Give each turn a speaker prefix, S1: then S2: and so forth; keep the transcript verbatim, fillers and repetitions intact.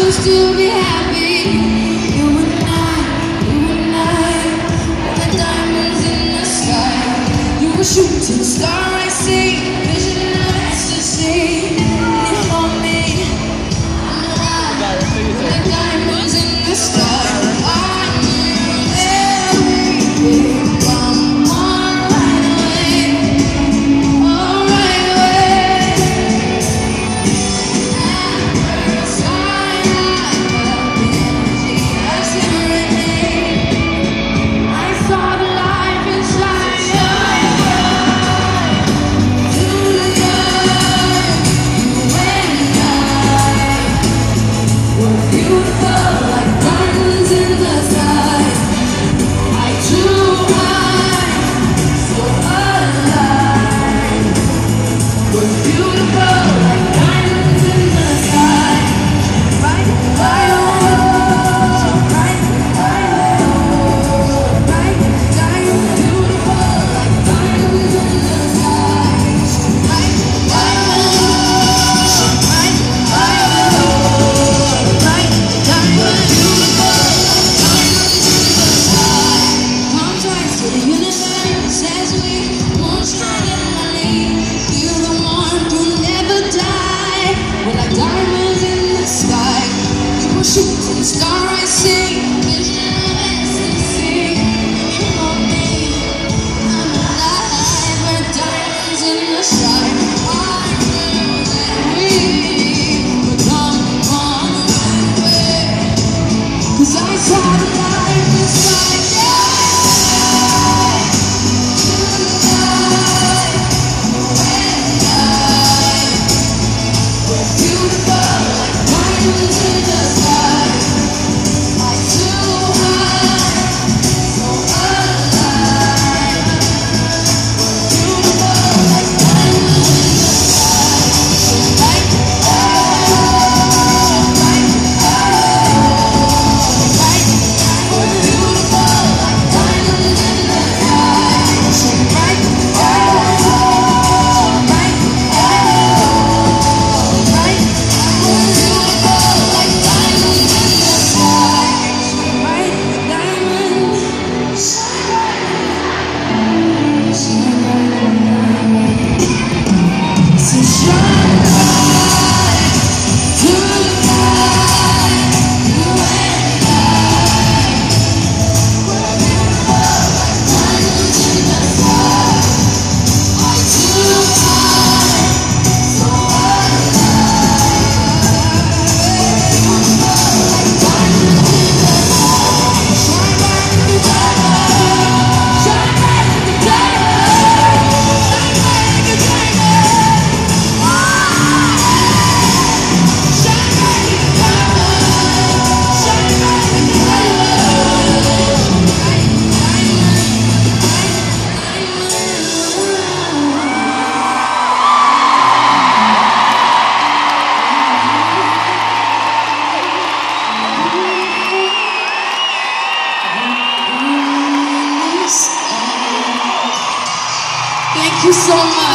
S1: used to be happy. You and I, you and I, were the diamonds in the sky. You were shooting star, I see, vision of ecstasy. You hold me, I'm alive, were the diamonds in the sky. I knew everything. Come on, right away, oh, right away. Shooting star, I see, vision of ecstasy. You hold me, I'm alive, we're diamonds in the sky. I knew that we would come on the right way, 'cause I saw the light inside. Thank you so much.